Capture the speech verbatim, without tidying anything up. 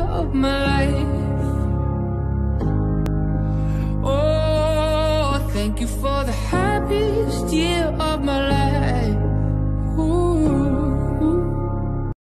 of my life. Oh, thank you for the happiest year